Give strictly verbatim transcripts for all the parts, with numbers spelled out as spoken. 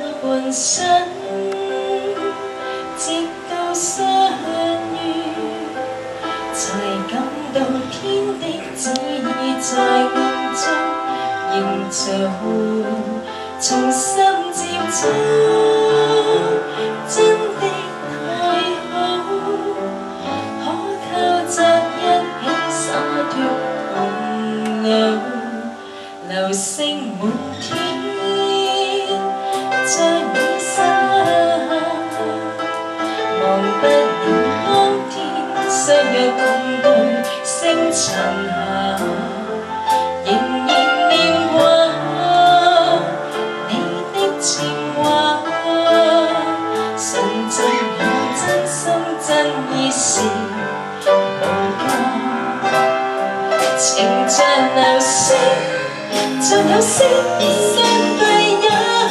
半生，直到相遇，才感到天的旨意在暗中營造，重新接觸，真的太好，可靠着一起灑脱同路，流星滿天。 將你失忘不了當天相約共對星塵下，仍然念掛你的情話，純真與真心真意是無價，情像流星，像有星相對一。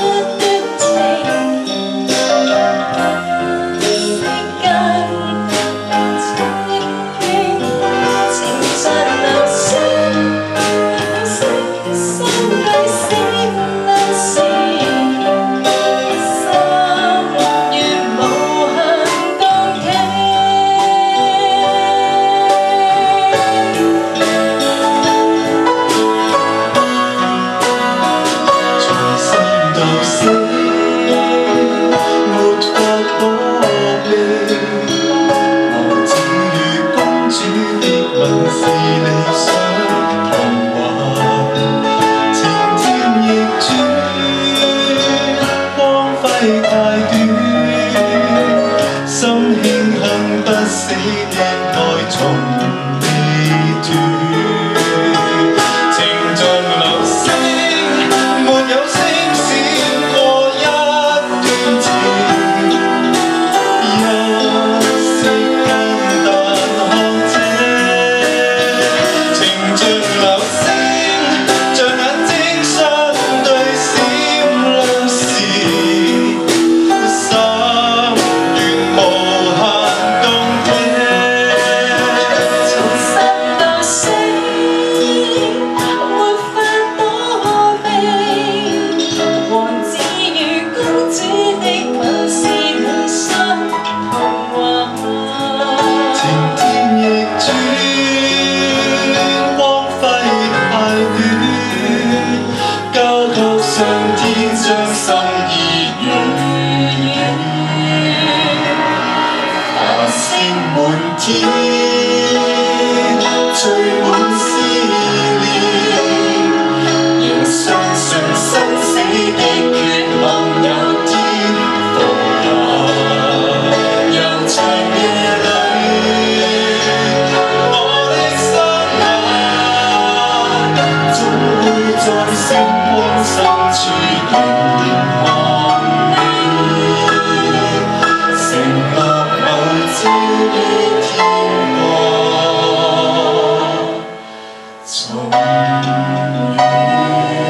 天聚滿思念，仍相信生死的缺陷有天復合。悠長夜裏，我的心眼，總會在星光深處凝望你，承諾某朝的。 重遇。